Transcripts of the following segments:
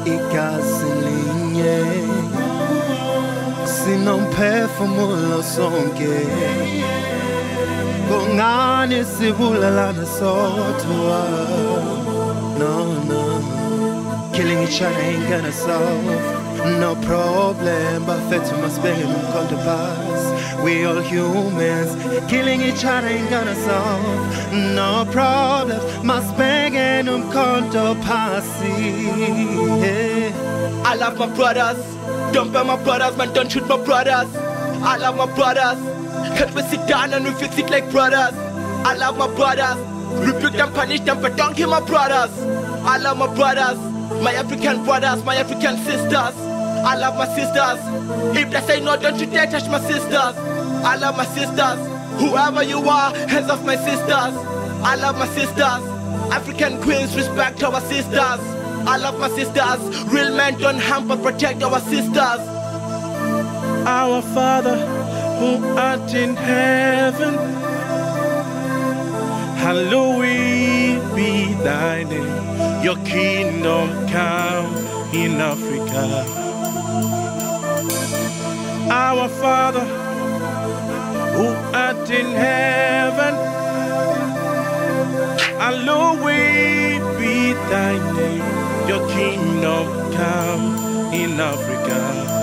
Igasilinye sinomphefumulo sonke kungani sibulalana sodwa. No, killing each other ain't gonna solve no problem, but fetch must beg and call the pass. We all humans, killing each other ain't gonna solve no problem, must beg and call the pass. I love my brothers, don't burn my brothers, man, don't shoot my brothers. I love my brothers, can't we sit down and we fix it like brothers. I love my brothers, rebuke them, punish them, but don't kill my brothers. I love my brothers, my African brothers, my African sisters. I love my sisters. If they say no, don't you dare touch my sisters. I love my sisters. Whoever you are, hands off my sisters. I love my sisters. African queens, respect our sisters. I love my sisters. Real men don't harm but protect our sisters. Our Father, who art in heaven, hallowed be thy name. Your kingdom come in Africa. Our Father, who art in heaven, hallowed be thy name. Your kingdom come in Africa.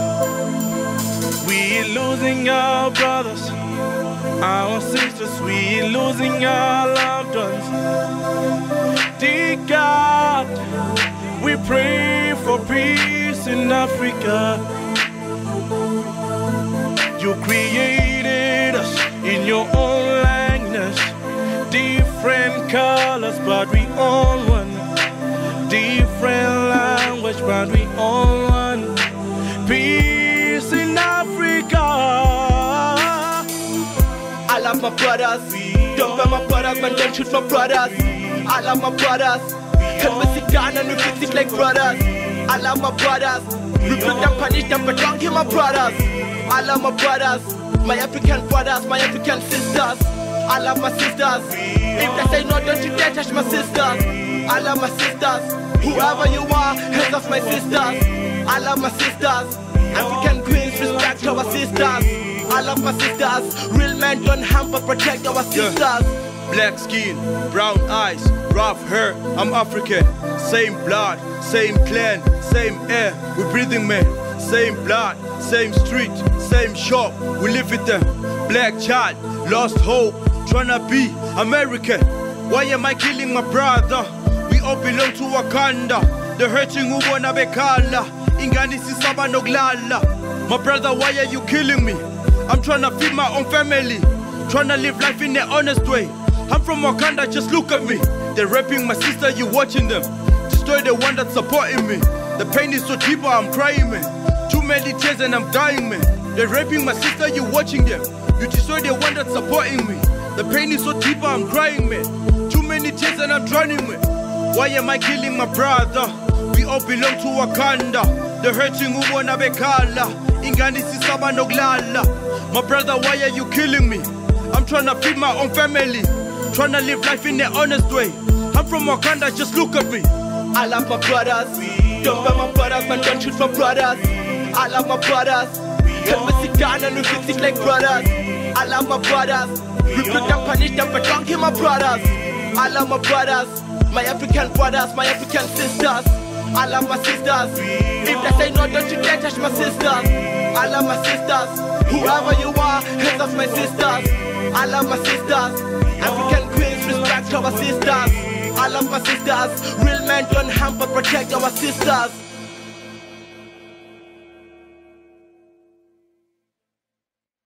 We're losing our brothers, our sisters, we're losing our loved ones. Dear God, we pray for peace in Africa. You created us in your own likeness, different colors, but we all one. Different language, but we all one. Peace in Africa. I love my brothers, don't burn my brothers, man, don't shoot my brothers. I love my brothers, can we sit down and we fix it like brothers. I love my brothers, rebuke them, punish them, but don't kill my brothers. I love my brothers, my African brothers, my African sisters. I love my sisters. If they say no, don't you dare touch my sisters. I love my sisters. Whoever you are, hands off my sisters. I love my sisters. African queens, respect our sisters. I love my sisters. Real men don't harm but protect our sisters. Black skin, brown eyes, rough hair, I'm African. Same blood, same clan, same air, we breathing man. Same blood, same street, same shop, we live with them. Black child, lost hope, tryna be American. Why am I killing my brother? We all belong to Wakanda. The hurting who wanna be kala. Ingani sisaba noglala. My brother, why are you killing me? I'm tryna feed my own family, tryna live life in an honest way. I'm from Wakanda, just look at me. They're raping my sister, you watching them. Destroy the one that's supporting me. The pain is so deep, I'm crying, man. Too many tears and I'm dying, man. They're raping my sister, you watching them. You destroy the one that's supporting me. The pain is so deep, I'm crying, man. Too many tears and I'm drowning, man. Why am I killing my brother? We all belong to Wakanda. The hurting who wanna be kala. Ingani sisaba noglala. My brother, why are you killing me? I'm tryna feed my own family, tryna live life in an honest way. I'm from Wakanda, just look at me. I love my brothers, don't burn my brothers, man, don't shoot my brothers. I love my brothers, can we sit down and we fix it like brothers. I love my brothers, rebuke them, punish them, but don't kill my brothers. I love my brothers, my African brothers, my African sisters. I love my sisters. If they say no, don't you dare touch my sisters. I love my sisters. Whoever you are, hands off my sisters. I love my sisters. African queens, respect our sisters. I love my sisters. Real men don't harm but protect our sisters.